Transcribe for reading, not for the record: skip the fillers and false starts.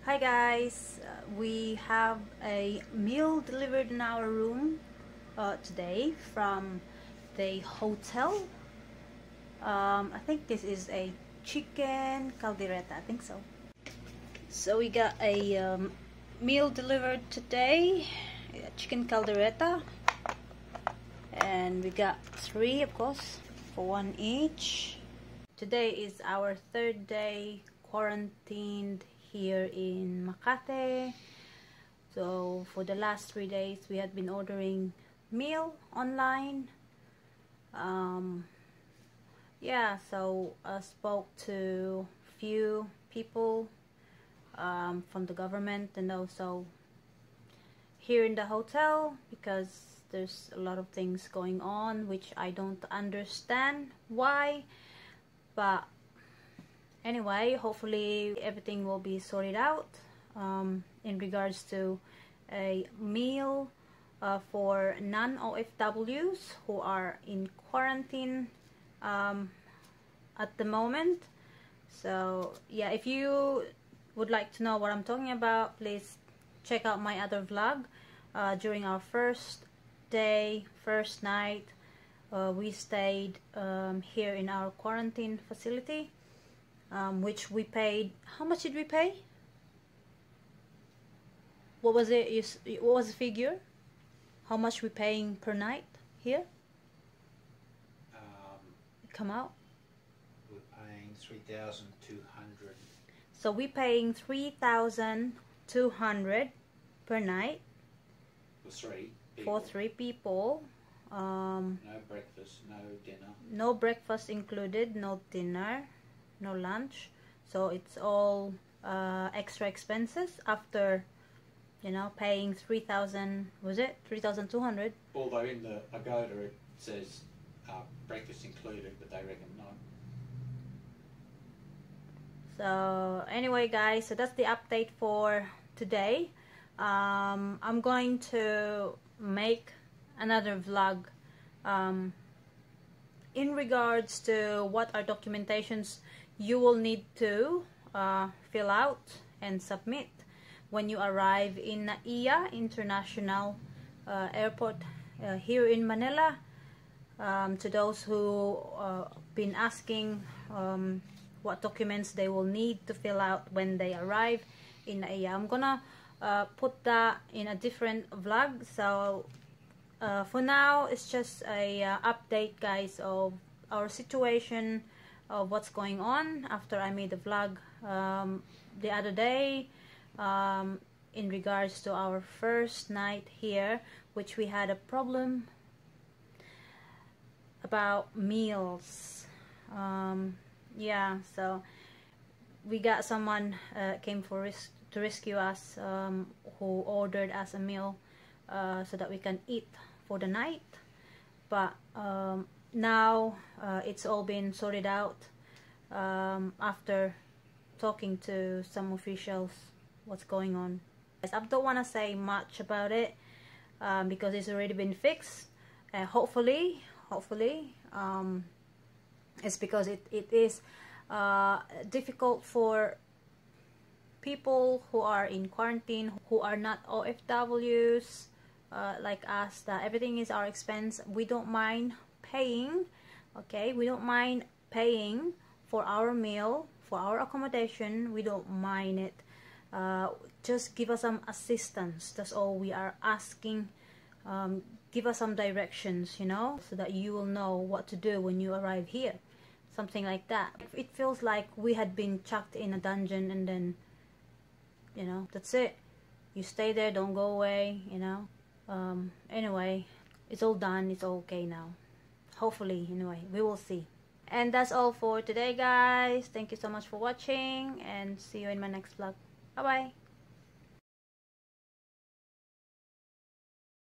Hi guys, we have a meal delivered in our room today from the hotel. I think this is a chicken caldereta, I think so. So we got a meal delivered today, chicken caldereta, and we got 3 of course, for 1 each. Today is our 3rd day quarantined here in Makati. So for the last 3 days we had been ordering meal online. Yeah, so I spoke to few people from the government and also here in the hotel, because there's a lot of things going on which I don't understand why, but anyway, hopefully everything will be sorted out in regards to a meal for non-OFWs who are in quarantine at the moment. So yeah, if you would like to know what I'm talking about, please check out my other vlog. During our first night, we stayed here in our quarantine facility, which we paid. How much did we pay? What was it? What was the figure? How much we paying per night here? Come out. We're paying 3,200. So we paying 3,200 per night for 3 people. No breakfast, no dinner. No breakfast included, no dinner, no lunch. So it's all extra expenses after, you know, paying 3,000. Was it 3,200? Although in the Agoda it says breakfast included, but they reckon no. So anyway guys, so that's the update for today. I'm going to make another vlog in regards to what are documentations you will need to fill out and submit when you arrive in NAIA International Airport here in Manila. To those who been asking what documents they will need to fill out when they arrive in NAIA, I'm gonna put that in a different vlog. So for now, it's just a update guys of our situation, of what's going on after I made the vlog the other day in regards to our first night here, which we had a problem about meals. Yeah, so we got someone came to rescue us, who ordered us a meal so that we can eat for the night. But now it's all been sorted out after talking to some officials what's going on. I don't want to say much about it because it's already been fixed. Hopefully it's because it is difficult for people who are in quarantine, who are not OFWs like us, that everything is our expense. We don't mind paying, okay? We don't mind paying for our meal, for our accommodation. We don't mind it. Just give us some assistance. That's all we are asking. Give us some directions, you know, so that you will know what to do when you arrive here. Something like that. It feels like we had been chucked in a dungeon and then, you know, that's it. You stay there, don't go away, you know. Anyway, it's all done. It's all okay now. Hopefully, anyway, we will see. And that's all for today, guys. Thank you so much for watching, and see you in my next vlog. Bye-bye.